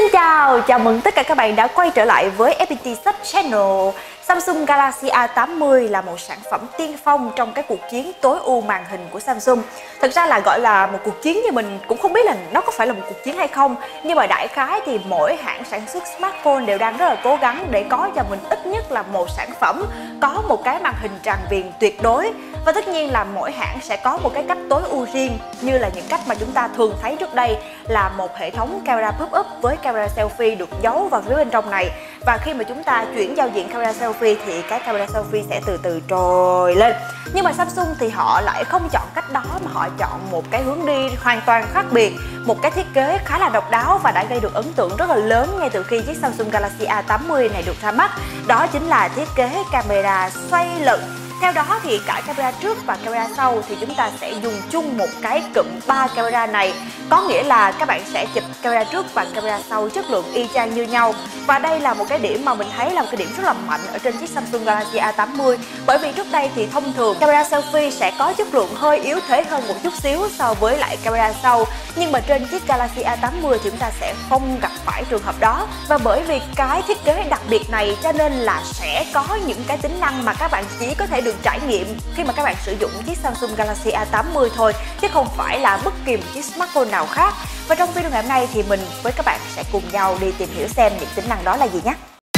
Chào mừng tất cả các bạn đã quay trở lại với FPT Sub Channel. Samsung Galaxy A80 là một sản phẩm tiên phong trong cái cuộc chiến tối ưu màn hình của Samsung. Thực ra là gọi là một cuộc chiến, nhưng mình cũng không biết là nó có phải là một cuộc chiến hay không. Nhưng mà đại khái thì mỗi hãng sản xuất smartphone đều đang rất là cố gắng để có cho mình ít nhất là một sản phẩm có một cái màn hình tràn viền tuyệt đối. Và tất nhiên là mỗi hãng sẽ có một cái cách tối ưu riêng, như là những cách mà chúng ta thường thấy trước đây là một hệ thống camera pop-up với camera selfie được giấu vào phía bên trong này. Và khi mà chúng ta chuyển giao diện camera selfie thì cái camera selfie sẽ từ từ trồi lên. Nhưng mà Samsung thì họ lại không chọn cách đó, mà họ chọn một cái hướng đi hoàn toàn khác biệt, một cái thiết kế khá là độc đáo và đã gây được ấn tượng rất là lớn ngay từ khi chiếc Samsung Galaxy A80 này được ra mắt. Đó chính là thiết kế camera xoay lật. Theo đó thì cả camera trước và camera sau thì chúng ta sẽ dùng chung một cái cụm 3 camera này. Có nghĩa là các bạn sẽ chụp camera trước và camera sau chất lượng y chang như nhau. Và đây là một cái điểm mà mình thấy là một cái điểm rất là mạnh ở trên chiếc Samsung Galaxy A80. Bởi vì trước đây thì thông thường camera selfie sẽ có chất lượng hơi yếu thế hơn một chút xíu so với lại camera sau. Nhưng mà trên chiếc Galaxy A80 thì chúng ta sẽ không gặp phải trường hợp đó. Và bởi vì cái thiết kế đặc biệt này cho nên là sẽ có những cái tính năng mà các bạn chỉ có thể được trải nghiệm khi mà các bạn sử dụng chiếc Samsung Galaxy A80 thôi, chứ không phải là bất kỳ một chiếc smartphone nào khác. Và trong video ngày hôm nay thì mình với các bạn sẽ cùng nhau đi tìm hiểu xem những tính năng đó là gì nhé.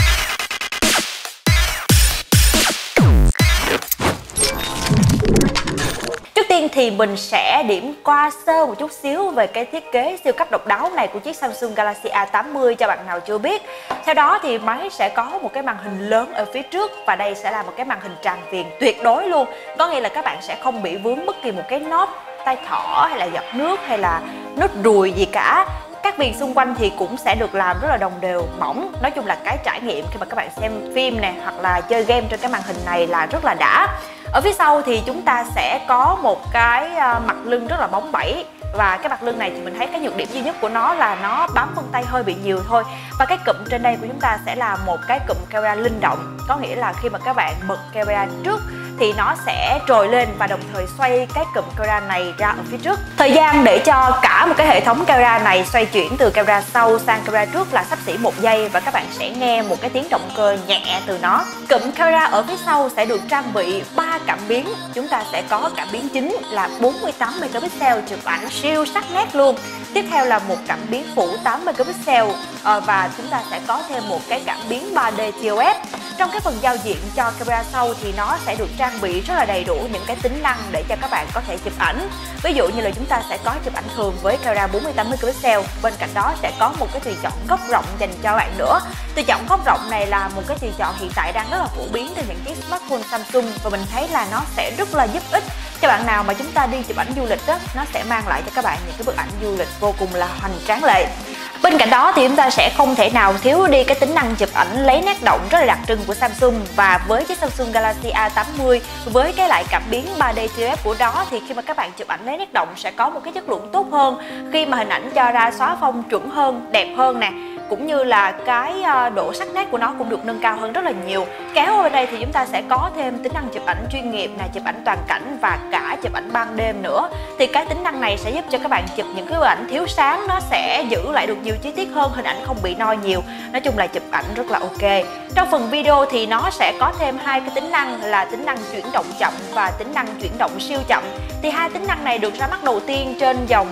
Trước tiên thì mình sẽ điểm qua sơ một chút xíu về cái thiết kế siêu cấp độc đáo này của chiếc Samsung Galaxy A80 cho bạn nào chưa biết. Theo đó thì máy sẽ có một cái màn hình lớn ở phía trước, và đây sẽ là một cái màn hình tràn viền tuyệt đối luôn. Có nghĩa là các bạn sẽ không bị vướng bất kỳ một cái nót tay thỏ hay là giọt nước hay là nốt ruồi gì cả. Các viền xung quanh thì cũng sẽ được làm rất là đồng đều, mỏng. Nói chung là cái trải nghiệm khi mà các bạn xem phim nè hoặc là chơi game trên cái màn hình này là rất là đã. Ở phía sau thì chúng ta sẽ có một cái mặt lưng rất là bóng bẩy. Và cái mặt lưng này thì mình thấy cái nhược điểm duy nhất của nó là nó bám vân tay hơi bị nhiều thôi. Và cái cụm trên đây của chúng ta sẽ là một cái cụm camera linh động. Có nghĩa là khi mà các bạn bật camera trước thì nó sẽ trồi lên và đồng thời xoay cái cụm camera này ra ở phía trước. Thời gian để cho cả một cái hệ thống camera này xoay chuyển từ camera sau sang camera trước là xấp xỉ 1 giây, và các bạn sẽ nghe một cái tiếng động cơ nhẹ từ nó. Cụm camera ở phía sau sẽ được trang bị 3 cảm biến. Chúng ta sẽ có cảm biến chính là 48 megapixel chụp ảnh siêu sắc nét luôn. Tiếp theo là một cảm biến phụ 8 megapixel và chúng ta sẽ có thêm một cái cảm biến 3D TOF. Trong cái phần giao diện cho camera sau thì nó sẽ được trang bị rất là đầy đủ những cái tính năng để cho các bạn có thể chụp ảnh. Ví dụ như là chúng ta sẽ có chụp ảnh thường với camera 48 megapixel. Bên cạnh đó sẽ có một cái tùy chọn góc rộng dành cho bạn nữa. Tùy chọn góc rộng này là một cái tùy chọn hiện tại đang rất là phổ biến trên những chiếc smartphone Samsung, và mình thấy là nó sẽ rất là giúp ích cho bạn nào mà chúng ta đi chụp ảnh du lịch đó. Nó sẽ mang lại cho các bạn những cái bức ảnh du lịch vô cùng là hoành tráng lệ. Bên cạnh đó thì chúng ta sẽ không thể nào thiếu đi cái tính năng chụp ảnh lấy nét động rất là đặc trưng của Samsung. Và với chiếc Samsung Galaxy A80 với cái lại cảm biến 3D TOF của đó thì khi mà các bạn chụp ảnh lấy nét động sẽ có một cái chất lượng tốt hơn, khi mà hình ảnh cho ra xóa phông chuẩn hơn, đẹp hơn nè, cũng như là cái độ sắc nét của nó cũng được nâng cao hơn rất là nhiều. Kéo ở bên đây thì chúng ta sẽ có thêm tính năng chụp ảnh chuyên nghiệp nè, chụp ảnh toàn cảnh và cả chụp ảnh ban đêm nữa. Thì cái tính năng này sẽ giúp cho các bạn chụp những cái bức ảnh thiếu sáng, nó sẽ giữ lại được nhiều chi tiết hơn, hình ảnh không bị noi nhiều. Nói chung là chụp ảnh rất là ok. Trong phần video thì nó sẽ có thêm 2 cái tính năng là tính năng chuyển động chậm và tính năng chuyển động siêu chậm. Thì 2 tính năng này được ra mắt đầu tiên trên dòng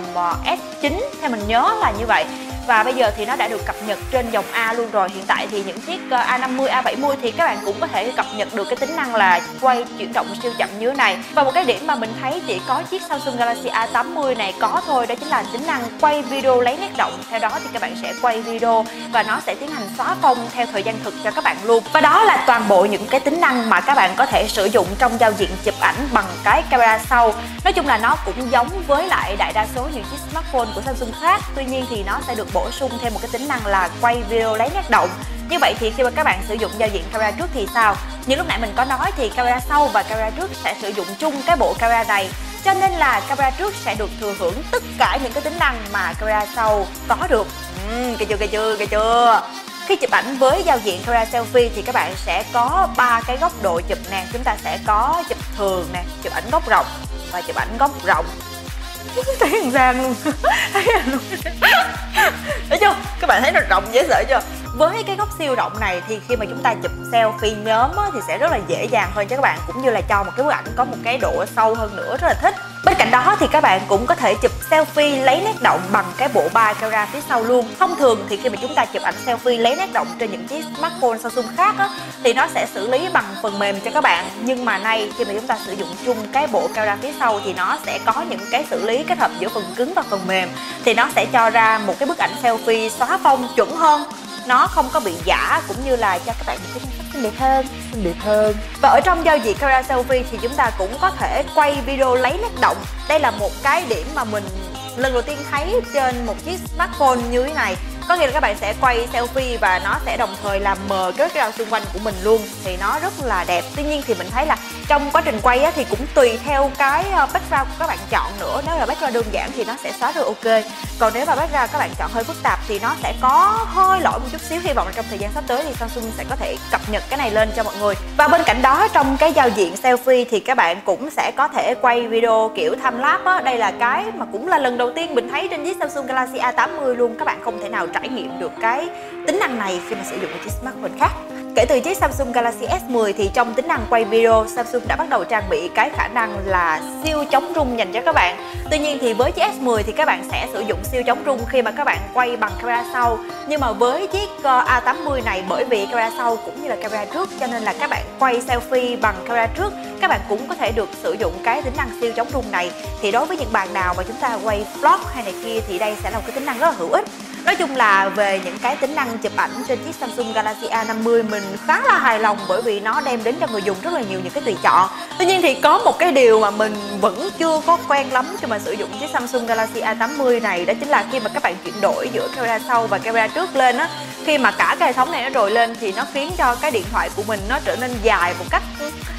S9 theo mình nhớ là như vậy. Và bây giờ thì nó đã được cập nhật trên dòng A luôn rồi. Hiện tại thì những chiếc A50, A70 thì các bạn cũng có thể cập nhật được cái tính năng là quay chuyển động siêu chậm như thế này. Và một cái điểm mà mình thấy chỉ có chiếc Samsung Galaxy A80 này có thôi, đó chính là tính năng quay video lấy nét động. Theo đó thì các bạn sẽ quay video và nó sẽ tiến hành xóa phông theo thời gian thực cho các bạn luôn. Và đó là toàn bộ những cái tính năng mà các bạn có thể sử dụng trong giao diện chụp ảnh bằng cái camera sau. Nói chung là nó cũng giống với lại đại đa số những chiếc smartphone của Samsung khác. Tuy nhiên thì nó sẽ được bổ sung thêm một cái tính năng là quay video lấy nét động. Như vậy thì khi mà các bạn sử dụng giao diện camera trước thì sao? Như lúc nãy mình có nói thì camera sau và camera trước sẽ sử dụng chung cái bộ camera này. Cho nên là camera trước sẽ được thừa hưởng tất cả những cái tính năng mà camera sau có được. Kìa chưa? Khi chụp ảnh với giao diện camera selfie thì các bạn sẽ có 3 cái góc độ chụp nè. Chúng ta sẽ có chụp thường nè, chụp ảnh góc rộng và chụp ảnh góc rộng. Thấy thằng Giang luôn. Thấy luôn. Thấy chưa? Các bạn thấy nó rộng dễ sợ chưa? Với cái góc siêu rộng này thì khi mà chúng ta chụp selfie nhóm á, thì sẽ rất là dễ dàng hơn cho các bạn, cũng như là cho một cái bức ảnh có một cái độ sâu hơn nữa, rất là thích. Bên cạnh đó thì các bạn cũng có thể chụp selfie lấy nét động bằng cái bộ ba camera phía sau luôn. Thông thường thì khi mà chúng ta chụp ảnh selfie lấy nét động trên những chiếc smartphone Samsung khác á, thì nó sẽ xử lý bằng phần mềm cho các bạn. Nhưng mà nay khi mà chúng ta sử dụng chung cái bộ camera phía sau thì nó sẽ có những cái xử lý kết hợp giữa phần cứng và phần mềm, thì nó sẽ cho ra một cái bức ảnh selfie xóa phông chuẩn hơn, nó không có bị giả, cũng như là cho các bạn một cái nhan sắc xinh đẹp hơn. Và ở trong giao diện camera selfie thì chúng ta cũng có thể quay video lấy nét động. Đây là một cái điểm mà mình lần đầu tiên thấy trên một chiếc smartphone như thế này. Có nghĩa là các bạn sẽ quay selfie và nó sẽ đồng thời làm mờ cái background xung quanh của mình luôn, thì nó rất là đẹp. Tuy nhiên thì mình thấy là trong quá trình quay á, thì cũng tùy theo cái background của các bạn chọn nữa. Nếu là background đơn giản thì nó sẽ xóa được ok. Còn nếu mà background các bạn chọn hơi phức tạp thì nó sẽ có hơi lỗi một chút xíu. Hy vọng là trong thời gian sắp tới thì Samsung sẽ có thể cập nhật cái này lên cho mọi người. Và bên cạnh đó, trong cái giao diện selfie thì các bạn cũng sẽ có thể quay video kiểu time lapse á. Đây là cái mà cũng là lần đầu tiên mình thấy trên chiếc Samsung Galaxy A80 luôn. Các bạn không thể nào trải nghiệm được cái tính năng này khi mà sử dụng một chiếc smartphone khác. Kể từ chiếc Samsung Galaxy S10 thì trong tính năng quay video, Samsung đã bắt đầu trang bị cái khả năng là siêu chống rung dành cho các bạn. Tuy nhiên thì với chiếc S10 thì các bạn sẽ sử dụng siêu chống rung khi mà các bạn quay bằng camera sau. Nhưng mà với chiếc A80 này, bởi vì camera sau cũng như là camera trước, cho nên là các bạn quay selfie bằng camera trước, các bạn cũng có thể được sử dụng cái tính năng siêu chống rung này. Thì đối với những bạn nào mà chúng ta quay vlog hay này kia thì đây sẽ là một cái tính năng rất là hữu ích. Nói chung là về những cái tính năng chụp ảnh trên chiếc Samsung Galaxy A50 mình khá là hài lòng, bởi vì nó đem đến cho người dùng rất là nhiều những cái tùy chọn. Tuy nhiên thì có một cái điều mà mình vẫn chưa có quen lắm khi mà sử dụng chiếc Samsung Galaxy A80 này, đó chính là khi mà các bạn chuyển đổi giữa camera sau và camera trước lên á, khi mà cả cái hệ thống này nó trồi lên thì nó khiến cho cái điện thoại của mình nó trở nên dài một cách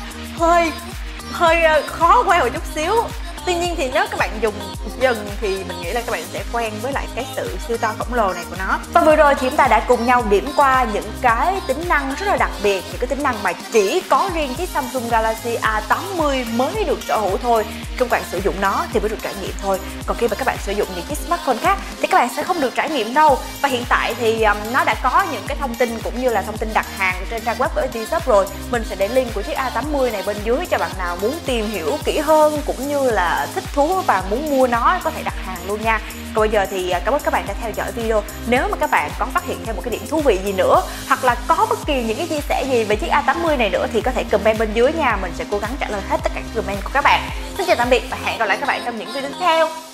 hơi khó quay một chút xíu. Tuy nhiên thì nếu các bạn dùng dần thì mình nghĩ là các bạn sẽ quen với lại cái sự siêu to khổng lồ này của nó. Và vừa rồi thì chúng ta đã cùng nhau điểm qua những cái tính năng rất là đặc biệt, những cái tính năng mà chỉ có riêng chiếc Samsung Galaxy A80 mới được sở hữu thôi. Khi các bạn sử dụng nó thì mới được trải nghiệm thôi. Còn khi mà các bạn sử dụng những chiếc smartphone khác thì các bạn sẽ không được trải nghiệm đâu. Và hiện tại thì nó đã có những cái thông tin cũng như là thông tin đặt hàng trên trang web của ST Shop rồi. Mình sẽ để link của chiếc A80 này bên dưới cho bạn nào muốn tìm hiểu kỹ hơn, cũng như là thích thú và muốn mua nó có thể đặt hàng luôn nha. Còn bây giờ thì cảm ơn các bạn đã theo dõi video. Nếu mà các bạn có phát hiện thêm một cái điểm thú vị gì nữa, hoặc là có bất kỳ những cái chia sẻ gì về chiếc A80 này nữa thì có thể comment bên dưới nha. Mình sẽ cố gắng trả lời hết tất cả các comment của các bạn. Xin chào tạm biệt và hẹn gặp lại các bạn trong những video tiếp theo.